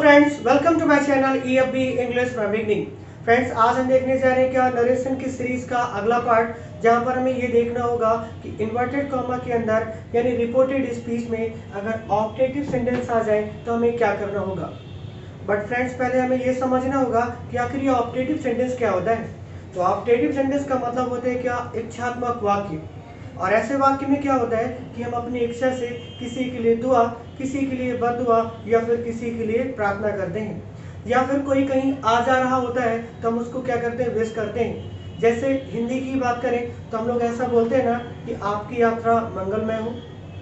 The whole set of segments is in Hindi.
Friends, welcome to my channel EFB English from beginning. Friends, आज हम देखने जा रहे हैं क्या नरेशन की सीरीज का अगला पार्ट, जहां पर हमें ये देखना होगा कि इन्वर्टेड कॉमा के अंदर यानी रिपोर्टेड स्पीच में अगर ऑब्जेक्टिव सेंटेंस आ जाए तो हमें क्या करना होगा। बट फ्रेंड्स, पहले हमें ये समझना होगा कि आखिर ये ऑब्जेक्टिव सेंटेंस क्या होता है। तो ऑब्जेक्टिव सेंटेंस का मतलब होता है क्या, इच्छात्मक वाक्य। और ऐसे वाक्य में क्या होता है कि हम अपनी इच्छा से किसी के लिए दुआ, किसी के लिए बददुआ या फिर किसी के लिए प्रार्थना करते हैं, या फिर कोई कहीं आ जा रहा होता है तो हम उसको क्या करते हैं, विश करते हैं। जैसे हिंदी की बात करें तो हम लोग ऐसा बोलते हैं ना कि आपकी यात्रा मंगलमय हो।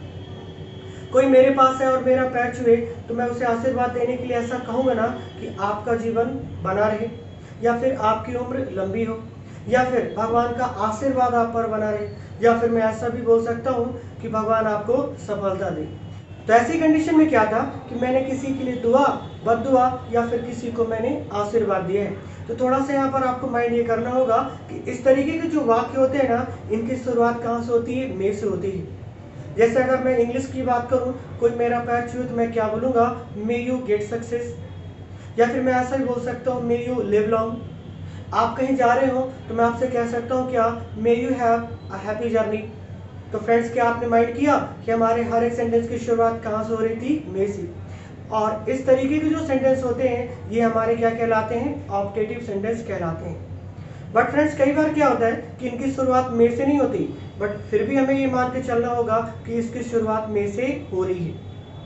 कोई मेरे पास है और मेरा पैर छुए तो मैं उसे आशीर्वाद देने के लिए ऐसा कहूँगा ना कि आपका जीवन बना रहे, या फिर आपकी उम्र लंबी हो, या फिर भगवान का आशीर्वाद आप पर बना रहे, या फिर मैं ऐसा भी बोल सकता हूँ कि भगवान आपको सफलता दे। तो ऐसी कंडीशन में क्या था कि मैंने किसी के लिए दुआ, बद्दुआ या फिर किसी को मैंने आशीर्वाद दिया है। तो थोड़ा सा यहाँ पर आपको माइंड ये करना होगा कि इस तरीके के जो वाक्य होते हैं ना, इनकी शुरुआत कहाँ से होती है, मे से होती है। जैसे अगर मैं इंग्लिश की बात करूँ, कोई मेरा पैर छुए तो मैं क्या बोलूँगा, मे यू गेट सक्सेस। या फिर मैं ऐसा भी बोल सकता हूँ, मे यू लिव लॉन्ग। आप कहीं जा रहे हो तो मैं आपसे कह सकता हूँ क्या, may you have a happy journey. तो फ्रेंड्स, क्या आपने माइंड किया कि हमारे हर एक सेंटेंस की शुरुआत कहाँ से हो रही थी, मे से। और इस तरीके के जो सेंटेंस होते हैं ये हमारे क्या कहलाते हैं, ऑब्जेक्टिव सेंटेंस कहलाते हैं। बट फ्रेंड्स, कई बार क्या होता है कि इनकी शुरुआत मे से नहीं होती, बट फिर भी हमें ये मान के चलना होगा कि इसकी शुरुआत मे से हो रही है।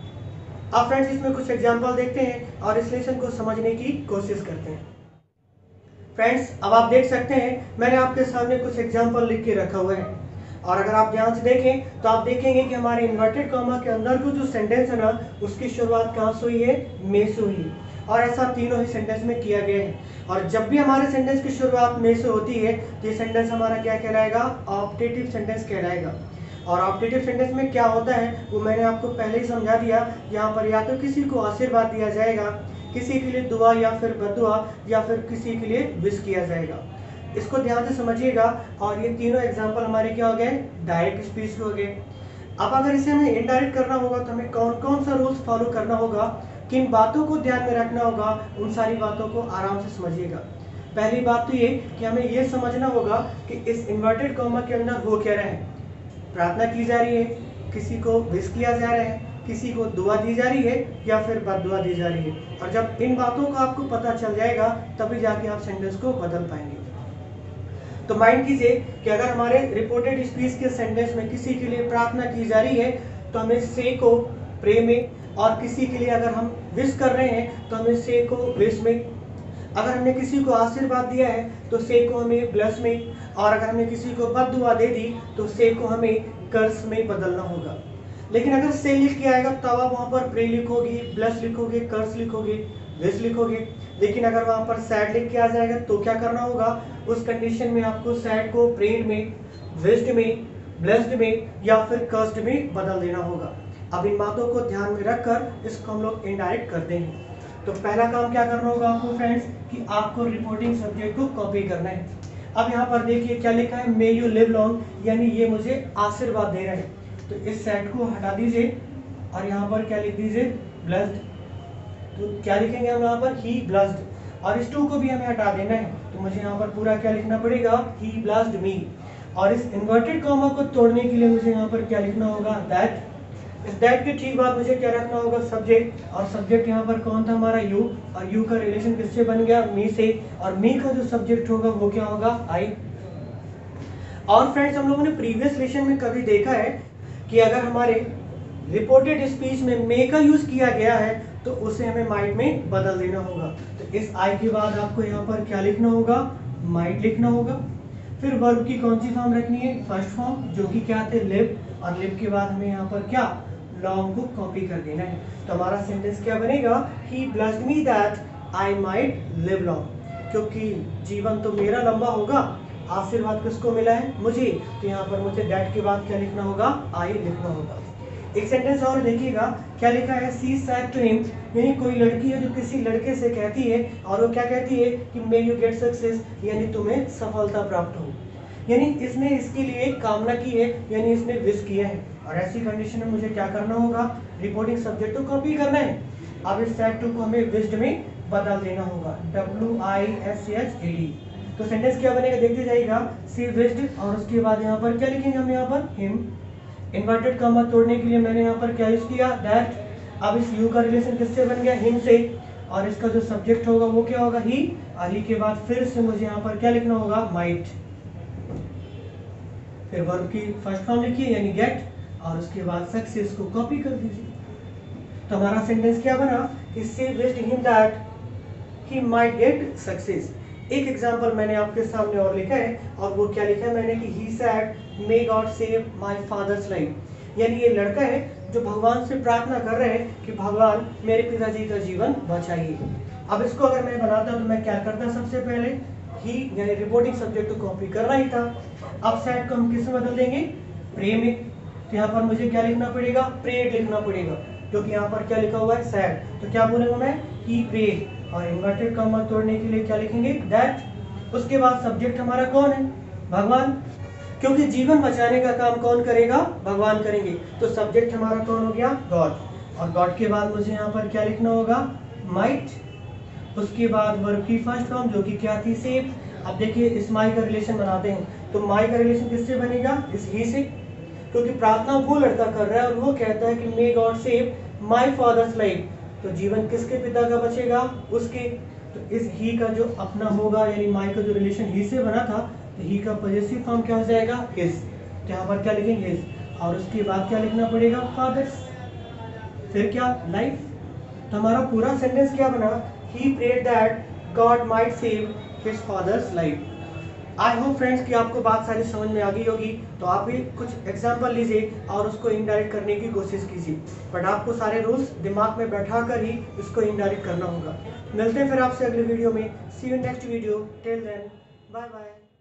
अब फ्रेंड्स, इसमें कुछ एग्जाम्पल देखते हैं और इस लेसन को समझने की कोशिश करते हैं। फ्रेंड्स, अब आप देख सकते हैं मैंने आपके सामने कुछ एग्जाम्पल लिख के रखा हुआ है, और अगर आप ध्यान से देखें तो आप देखेंगे कि हमारे इन्वर्टेड कॉमा के अंदर को जो सेंटेंस है ना, उसकी शुरुआत कहाँ से हुई है, मे से हुई है। और ऐसा तीनों ही सेंटेंस में किया गया है। और जब भी हमारे सेंटेंस की शुरुआत मे से होती है तो ये सेंटेंस हमारा क्या कहलाएगा, ऑब्जेक्टिव सेंटेंस कहलाएगा। और ऑब्जेक्टिव सेंटेंस में क्या होता है वो मैंने आपको पहले ही समझा दिया। यहाँ पर या तो किसी को आशीर्वाद दिया जाएगा, किसी के लिए दुआ या फिर बदुआ, या फिर किसी के लिए विश किया जाएगा। इसको ध्यान से समझिएगा। और ये तीनों एग्जाम्पल हमारे क्या हो गए, डायरेक्ट स्पीच हो गए। अब अगर इसे हमें इनडायरेक्ट करना होगा तो हमें कौन कौन सा रूल्स फॉलो करना होगा, किन बातों को ध्यान में रखना होगा, उन सारी बातों को आराम से समझिएगा। पहली बात तो ये कि हमें ये समझना होगा कि इस इन्वर्टेड कॉमा के अंदर हो क्या रहा है। प्रार्थना की जा रही है, किसी को विश किया जा रहा है, किसी को दुआ दी जा रही है, या फिर बददुआ दी जा रही है। और जब इन बातों का आपको पता चल जाएगा तभी जाके आप सेंटेंस को बदल पाएंगे। तो माइंड कीजिए कि अगर हमारे रिपोर्टेड स्पीच के सेंटेंस में किसी के लिए प्रार्थना की जा रही है तो हमें से को प्रे में, और किसी के लिए अगर हम विश कर रहे हैं तो हमें से को विश में। अगर हमने किसी को आशीर्वाद दिया है तो से को हमें ब्लेस में, और अगर हमने किसी को बद्दुआ दे दी तो से को हमें कर्स में बदलना होगा। लेकिन अगर से लिख के आएगा तब आप वहाँ पर प्रे लिखोगे, ब्लेस लिखोगे, कर्स लिखोगे, विश लिखोगे। लेकिन अगर वहाँ पर सैड लिख के आ जाएगा तो क्या करना होगा, उस कंडीशन में आपको सैड को प्रेड में, विश्ड में, ब्लेस्ड में या फिर कर्स्ड में बदल देना होगा। अब इन बातों को ध्यान में रखकर इसको हम लोग इनडायरेक्ट करते हैं। तो पहला काम क्या करना होगा आपको फ्रेंड्स, कि आपको रिपोर्टिंग सब्जेक्ट को कॉपी करना है। अब यहाँ पर देखिए क्या लिखा है, मे यू लिव लॉन्ग, यानी ये मुझे आशीर्वाद दे रहा है। तो इस सेट को हटा दीजिए और यहाँ पर क्या लिख दीजिए, ब्लेस्ड। तो क्या लिखेंगे हम यहाँ पर, ही ब्लेस्ड। और इस टू को भी हमें हटा देना है, तो मुझे यहाँ पर पूरा क्या लिखना पड़ेगा, ही ब्लेस्ड मी। और इस इन्वर्टेड कॉमा को तोड़ने के लिए मुझे यहाँ पर क्या लिखना होगा, दैट। इस दैट के ठीक बाद मुझे क्या रखना होगा, सब्जेक्ट। और सब्जेक्ट यहाँ पर कौन था, हमारा यू। और यू का रिलेशन किससे बन गया, मी से। और मी का जो सब्जेक्ट होगा वो क्या होगा, आई। और फ्रेंड्स, हम लोगों ने प्रीवियस लेसन में कभी देखा है कि अगर हमारे रिपोर्टेड स्पीच में मे का यूज किया गया है तो उसे हमें माइट में बदल देना होगा। तो इस आई के बाद आपको यहाँ पर क्या लिखना होगा, माइट लिखना होगा। फिर वर्ब की कौन सी फॉर्म रखनी है, फर्स्ट फॉर्म, जो कि क्या थे, लिव। और लिव के बाद हमें यहाँ पर क्या, लॉन्ग को कॉपी कर देना है। तो हमारा सेंटेंस क्या बनेगा, he blessed me that I might live long. क्योंकि जीवन तो मेरा लंबा होगा, आशीर्वाद किसको मिला है, मुझे। तो यहाँ पर मुझे दैट के बाद क्या लिखना होगा, आई लिखना होगा। एक सेंटेंस और देखिएगा क्या लिखा है, सी सैड टू हिम, यानी कोई लड़की है जो किसी लड़के से कहती है, और वो क्या कहती है कि मे यू गेट सक्सेस, यानी तुम्हें सफलता प्राप्त हो। यानी इसने इसके लिए कामना की है, यानी इसने विश किया है। और ऐसी कंडीशन में मुझे क्या करना होगा, रिपोर्टिंग सब्जेक्ट को कॉपी करना है। अब इस सैड टू को हमें विज्ड में बदल देना होगा, WISHED। तो सेंटेंस क्या बनेगा देखते जाइएगा, सी विज्ड, और उसके बाद यहाँ पर क्या लिखेंगे हम, यहाँ पर हिम। इन्वर्टेड कॉमा तोड़ने के लिए मैंने यहाँ पर क्या यूज किया, दैट। अब इस यू का रिलेशन किससे बन गया, हिम से, और इसका जो सब्जेक्ट होगा वो क्या होगा, ही, और ही के बाद फिर से मुझे यहाँ पर क्या लिखना होगा, माइट। फिर वर्ब की फर्स्ट फॉर्म लिखिए यानी गेट, और उसके बाद सक्सेस को कॉपी कर दीजिए। तो हमारा सेंटेंस क्या बना, she wished him that he might get success. एक एग्जांपल मैंने आपके सामने और लिखा है, और वो क्या लिखा है मैंने कि he said may God save my father's life. यानी ये लड़का है जो भगवान से प्रार्थना कर रहे हैं कि भगवान मेरे पिताजी का जीवन बचाइए। अब इसको अगर मैं बनाता तो मैं क्या करता, सबसे पहले ही यानी रिपोर्टिंग सब्जेक्ट को कॉपी करना ही था। अब सेड को हम किस में बदल देंगे, प्रे में। तो यहाँ पर मुझे क्या लिखना पड़ेगा, प्रेड लिखना पड़ेगा, क्योंकि यहाँ पर क्या लिखा हुआ है, सैड। तो क्या बोलूंगा मैं, ही प्रेड, और इन्वर्टेड कॉमा तोड़ने के लिए क्या लिखेंगे, दैट। उसके बाद सब्जेक्ट हमारा कौन है, भगवान, क्योंकि जीवन बचाने का काम कौन करेगा, भगवान करेंगे। तो सब्जेक्ट हमारा कौन हो गया, गॉड, और गॉड के बाद मुझे यहाँ पर क्या लिखना होगा, माइट। उसके बाद वर्ब की फर्स्ट फॉर्म जो कि क्या थी, सेव। अब देखिए इस माई का रिलेशन बनाते हैं, तो माई का रिलेशन किससे बनेगा, इस ही से, क्योंकि प्रार्थना वो लड़का कर रहा है और वो कहता है कि may God save my father's life. तो जीवन किसके पिता का बचेगा, उसके। तो इस ही का जो अपना होगा यानी माई का जो रिलेशन ही से बना था, तो ही का पॉजेसिव फॉर्म क्या हो जाएगा, हिज। तो यहाँ पर क्या लिखेंगे, हिज, और उसके बाद क्या लिखना पड़ेगा, फादर्स, फिर क्या, लाइफ। तो हमारा पूरा सेंटेंस क्या बना, he prayed that God might save his father's life. I hope friends कि आपको बात सारी समझ में आ गई होगी। तो आप भी कुछ एग्जाम्पल लीजिए और उसको इनडायरेक्ट करने की कोशिश कीजिए, बट आपको सारे रूल्स दिमाग में बैठा कर ही इसको इनडायरेक्ट करना होगा। मिलते हैं फिर आपसे अगले वीडियो में। See you next video, till then bye bye.